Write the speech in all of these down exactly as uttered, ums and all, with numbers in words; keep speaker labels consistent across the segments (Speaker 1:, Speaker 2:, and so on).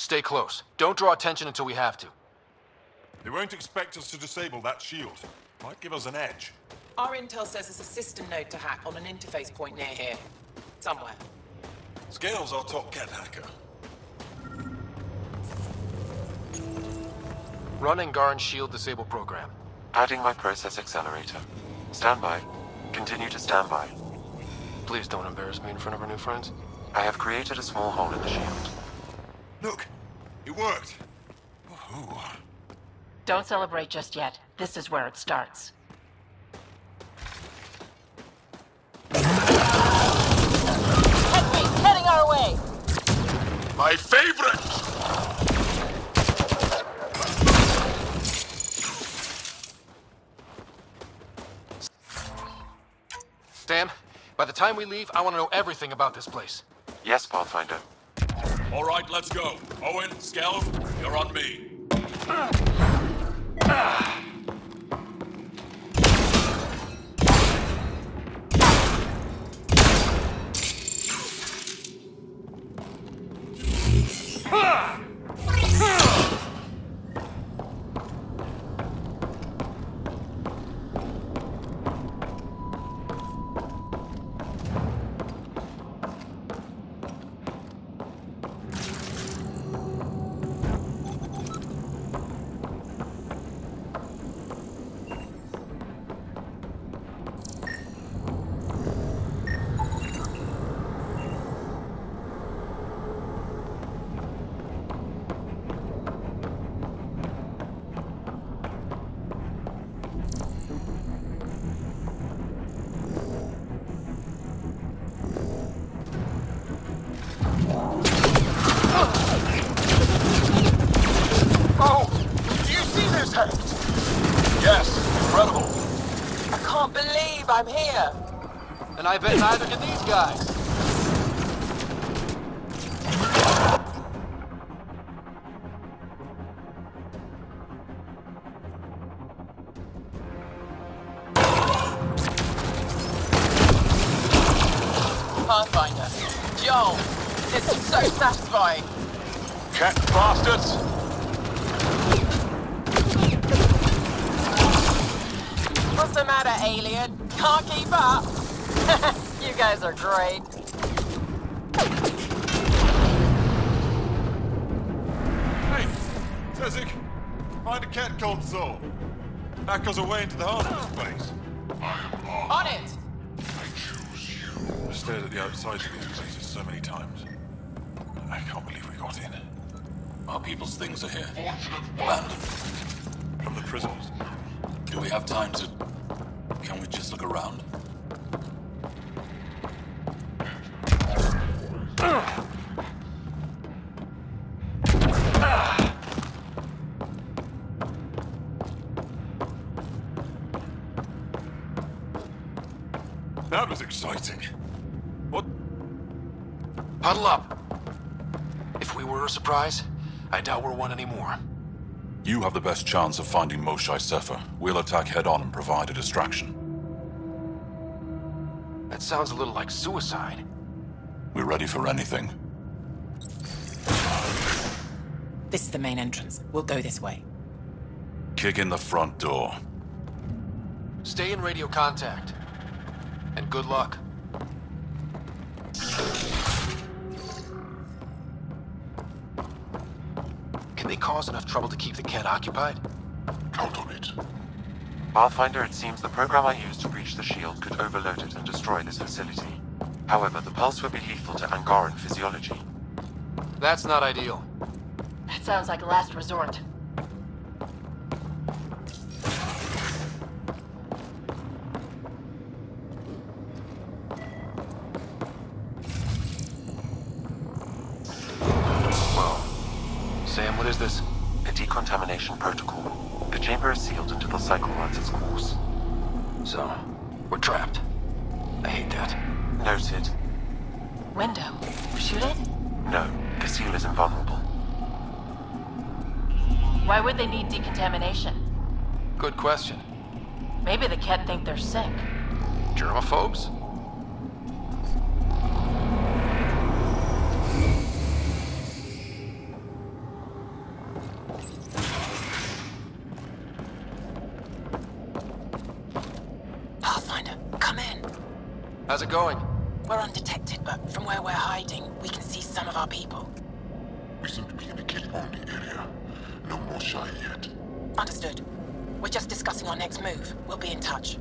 Speaker 1: Stay close. Don't draw attention until we have to.
Speaker 2: They won't expect us to disable that shield. Might give us an edge.
Speaker 3: Our intel says there's a system node to hack on an interface point near here. Somewhere.
Speaker 2: Scale's our top Kett hacker.
Speaker 1: Run Angaran's shield disable program.
Speaker 4: Adding my process accelerator. Stand by. Continue to stand by.
Speaker 1: Please don't embarrass me in front of our new friends.
Speaker 4: I have created a small hole in the shield.
Speaker 2: Look! It worked! Woohoo!
Speaker 5: Don't celebrate just yet. This is where it starts. Headway, heading our way!
Speaker 2: My favorite!
Speaker 1: Sam, by the time we leave, I want to know everything about this place.
Speaker 4: Yes, Pathfinder.
Speaker 2: All right, let's go. Owen, Skelv, you're on me.
Speaker 3: I'm here.
Speaker 1: And I bet neither did these guys.
Speaker 3: Pathfinder. Joel. This is so satisfying.
Speaker 2: Kett bastards!
Speaker 3: What's the matter, alien? Can't keep up? You guys are great.
Speaker 2: Hey, Tezik, find a Kett called Zol. Hackers are way into the heart of this place.
Speaker 3: On it!
Speaker 2: I choose you. I've stared at the outsides of these places so many times. I can't believe we got in.
Speaker 6: Our people's things are here. Abandoned.
Speaker 2: From the prisons.
Speaker 6: Do we have time to... Can we just look around?
Speaker 2: That was exciting. What?
Speaker 1: Huddle up. If we were a surprise, I doubt we're one anymore.
Speaker 7: You have the best chance of finding Moshae Sefer. We'll attack head-on and provide a distraction.
Speaker 1: That sounds a little like suicide.
Speaker 7: We're ready for anything.
Speaker 3: This is the main entrance. We'll go this way.
Speaker 7: Kick in the front door.
Speaker 1: Stay in radio contact. And good luck. Can they cause enough trouble to keep the Kett occupied?
Speaker 2: Count on it.
Speaker 4: Pathfinder, it seems the program I used to breach the shield could overload it and destroy this facility. However, the pulse would be lethal to Angaran physiology.
Speaker 1: That's not ideal.
Speaker 5: That sounds like a last resort.
Speaker 1: Sam, what is this?
Speaker 4: A decontamination protocol. The chamber is sealed until the cycle runs its course.
Speaker 1: So, we're trapped. I hate that.
Speaker 4: Noted.
Speaker 5: Window. Shoot it?
Speaker 4: No, the seal is invulnerable.
Speaker 5: Why would they need decontamination?
Speaker 1: Good question.
Speaker 5: Maybe the Kett think they're sick.
Speaker 1: Germaphobes?
Speaker 3: Pathfinder, come in.
Speaker 1: How's it going?
Speaker 3: We're undetected, but from where we're hiding, we can see some of our people.
Speaker 8: We seem to be in the Kett-only area. No Moshae yet.
Speaker 3: Understood. We're just discussing our next move. We'll be in touch.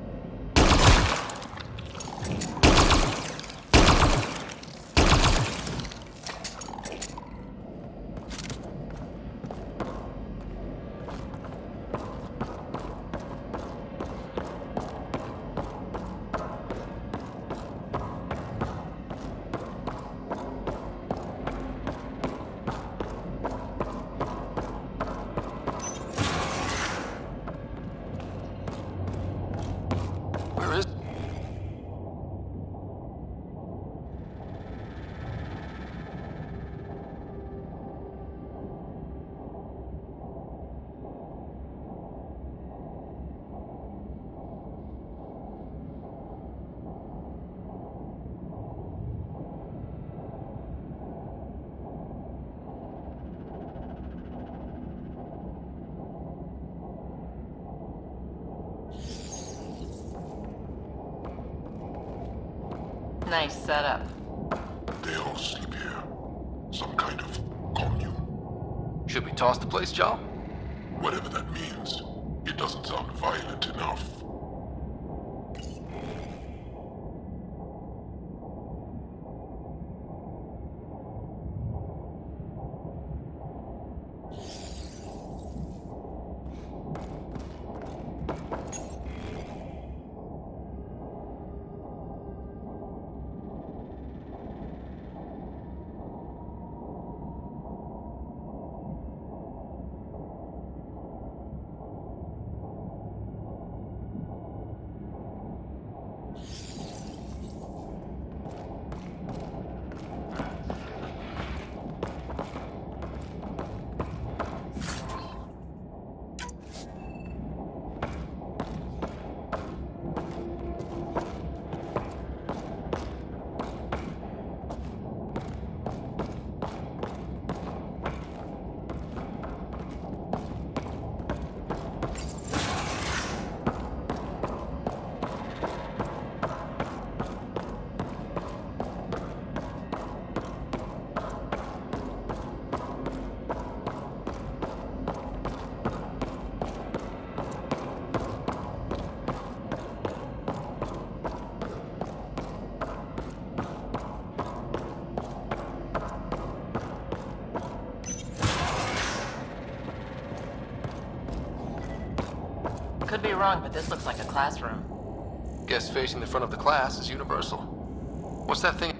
Speaker 1: Where is...
Speaker 5: Nice setup.
Speaker 8: They all sleep here. Some kind of commune.
Speaker 1: Should we toss the place, Joe?
Speaker 8: Whatever that means. It doesn't sound violent enough.
Speaker 5: Could be wrong, but this looks like a classroom.
Speaker 1: Guess facing the front of the class is universal. What's that thing?